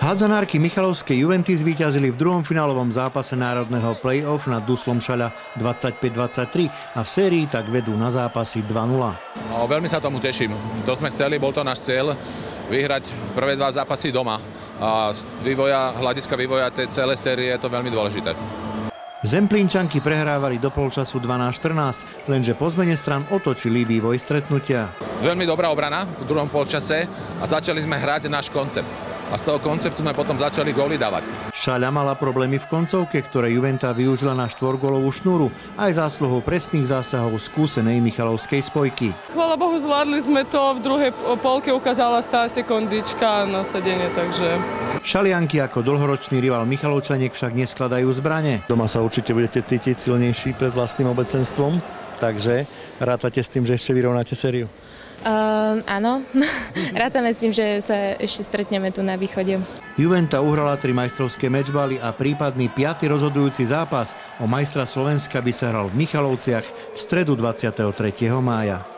Hádzanárky Michalovskej Juventy zvíťazili v druhom finálovom zápase národného play-off nad Duslom Šaľa 25-23 a v sérii tak vedú na zápasy 2-0. No, veľmi sa tomu teším. To sme chceli, bol to náš cieľ, vyhrať prvé dva zápasy doma. A z hľadiska vývoja tej celej série je to veľmi dôležité. Zemplínčanky prehrávali do polčasu 12-14, lenže po zmene strán otočili vývoj stretnutia. Veľmi dobrá obrana v druhom polčase a začali sme hrať náš koncept. A z toho konceptu sme potom začali góly dávať. Šaľa mala problémy v koncovke, ktoré Juventa využila na štvorgólovú šnúru, aj zásluhou presných zásahov skúsenej michalovskej spojky. Chvála Bohu, zvládli sme to, v druhej polke ukázala tá sekundička nasadenie, takže... Šalianky ako dlhoročný rival Michalovčaniek však neskladajú zbrane. Doma sa určite budete cítiť silnejší pred vlastným obecenstvom, takže rátate s tým, že ešte vyrovnáte sériu? Áno, rátame s tým, že sa ešte stretneme tu na východe. Juventa uhrala 3 majstrovské mečbaly a prípadný 5. rozhodujúci zápas o majstra Slovenska by sa hral v Michalovciach v stredu 23. mája.